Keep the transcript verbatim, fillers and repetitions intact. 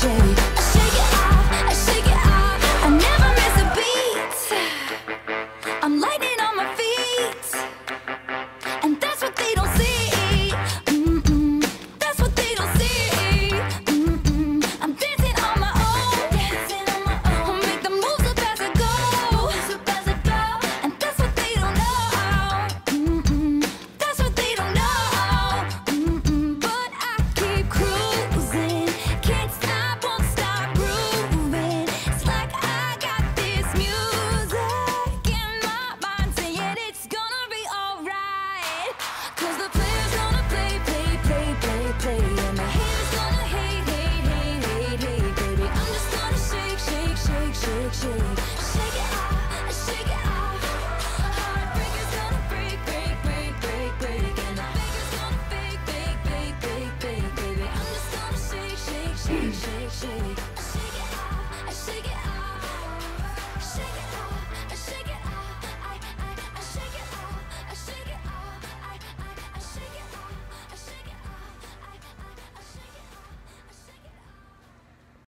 shake. I shake it off, I shake it off. I never miss a beat. I'm lightning on my feet, and that's what they don't see. Mm-mm. That's what they don't see. Mm-mm. I'm dancing on my own, dancing on my own. I'll make the moves up as I go, up as I go. And that's what they don't know. Mm-mm. That's what they don't know. Mm-mm. But I keep cruising, can't stop, won't stop grooving. It's like I got this music in my mind saying it's gonna be alright. Cause the player's gonna play, play, play, play, play. And the haters gonna hate, hate, hate, hate, hate, baby. I'm just gonna shake, shake, shake, shake, shake. Shake it off, shake it off. Heartbreaker's gonna break, break, break, break, break. And the faker's gonna fake, fake, fake, fake, fake, baby. I'm just gonna shake, shake, shake, shake.